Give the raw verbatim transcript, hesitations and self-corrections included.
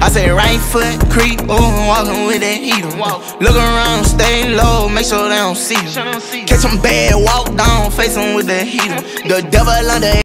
I say right foot, creep, ooh, walking with that heater. Look around, stay low, make sure they don't see you. Catch them bad, walk down, face them with the heater. The devil under